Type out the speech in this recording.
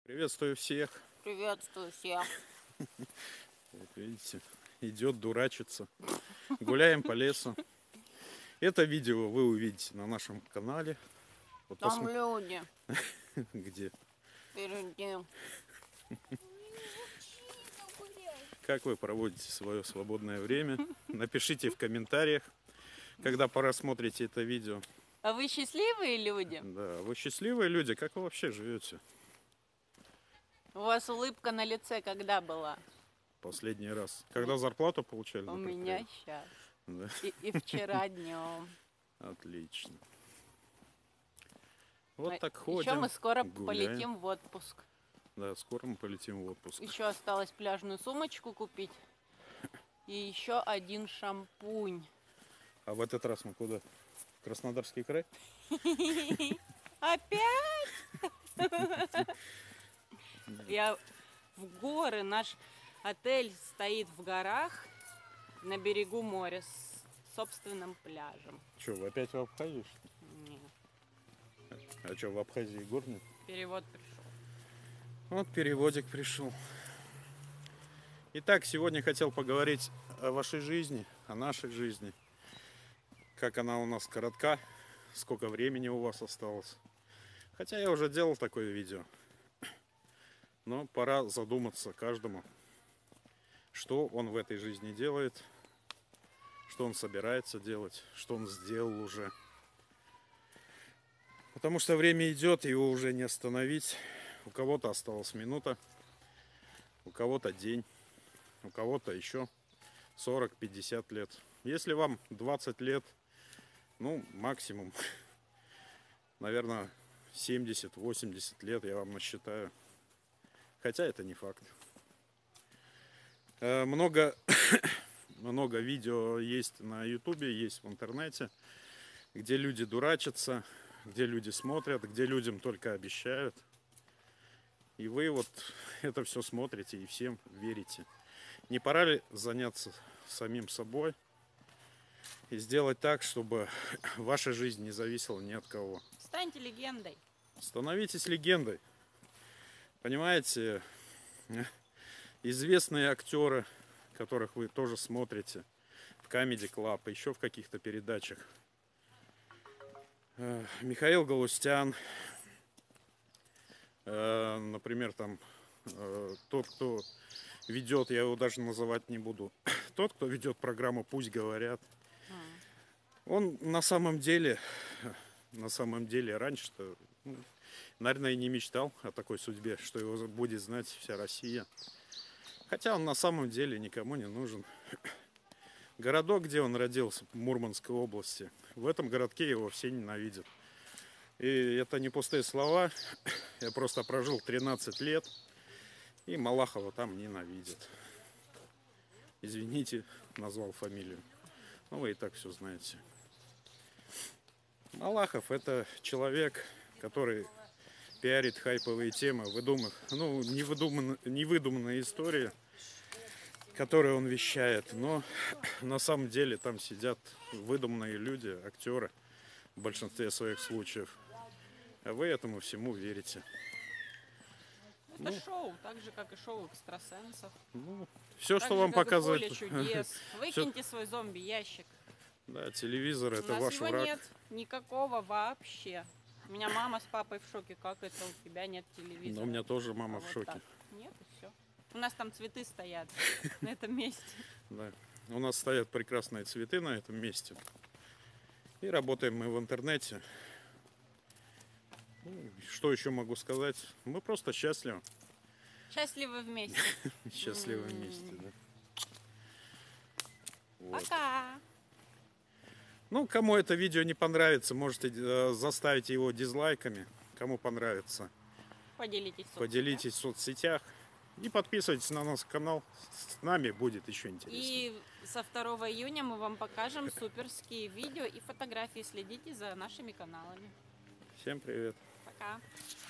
Приветствую всех. Приветствую всех. Вот видите, идет дурачиться. Гуляем по лесу. Это видео вы увидите на нашем канале. Вот Там люди где. впереди. Как вы проводите свое свободное время? Напишите в комментариях, когда просмотрите это видео. А вы счастливые люди? Да, вы счастливые люди, как вы вообще живете? У вас улыбка на лице когда была? Последний раз. Когда зарплату получали? У например? меня сейчас. Да. И вчера днем. Отлично. Вот так ходим. Еще мы скоро гуляем. полетим в отпуск. Да, скоро мы полетим в отпуск. Еще осталось пляжную сумочку купить. И еще один шампунь. А в этот раз мы куда? В Краснодарский край? Опять? Я в горы. Наш отель стоит в горах на берегу моря с собственным пляжем. Че, вы опять в Абхазии, что ли? Нет, А что, в Абхазии гор нет? перевод пришел. Вот переводик пришел. Итак, сегодня хотел поговорить о вашей жизни, о нашей жизни. Как она у нас коротка, сколько времени у вас осталось. Хотя я уже делал такое видео. Но пора задуматься каждому, что он в этой жизни делает, что он собирается делать, что он сделал уже. Потому что время идет, его уже не остановить. У кого-то осталась минута, у кого-то день, у кого-то еще 40-50 лет. Если вам 20 лет, ну, максимум, наверное, 70-80 лет я вам насчитаю. Хотя это не факт. Много видео есть на ютубе, есть в интернете, где люди дурачатся, где люди смотрят, где людям только обещают. И вы вот это все смотрите и всем верите. Не пора ли заняться самим собой и сделать так, чтобы ваша жизнь не зависела ни от кого? Станьте легендой. Становитесь легендой. Понимаете, известные актеры, которых вы тоже смотрите в Comedy Club, еще в каких-то передачах. Михаил Галустян, например, там тот, кто ведет, я его даже называть не буду, тот, кто ведет программу «Пусть говорят», он на самом деле раньше-то, наверное, и не мечтал о такой судьбе, что его будет знать вся Россия. Хотя он на самом деле никому не нужен. Городок, где он родился, в Мурманской области, в этом городке его все ненавидят. И это не пустые слова. Я просто прожил 13 лет, и Малахова там ненавидят. Извините, назвал фамилию. Ну, вы и так все знаете. Малахов — это человек, который пиарит хайповые темы, невыдуманные истории, которые он вещает. Но на самом деле там сидят выдуманные люди, актеры в большинстве своих случаев. А вы этому всему верите. Это шоу, так же, как и шоу экстрасенсов. Все, Так что же, вам как и показывает. поле чудес. Выкиньте свой зомби-ящик. Да, телевизор — У это нас ваш его враг. нет никакого вообще. У меня мама с папой в шоке. Как это у тебя нет телевизора? Но у меня тоже мама в шоке. Так. Нет, и все. У нас там цветы стоят на этом месте. Да. У нас стоят прекрасные цветы на этом месте. И работаем мы в интернете. Что еще могу сказать? Мы просто счастливы. Счастливы вместе. Счастливы вместе, да. Вот. Пока. Ну, кому это видео не понравится, можете заставить его дизлайками. Кому понравится, Поделитесь в соцсетях. И подписывайтесь на наш канал. С нами будет еще интересно. И со 2 июня мы вам покажем суперские видео и фотографии. Следите за нашими каналами. Всем привет. Пока.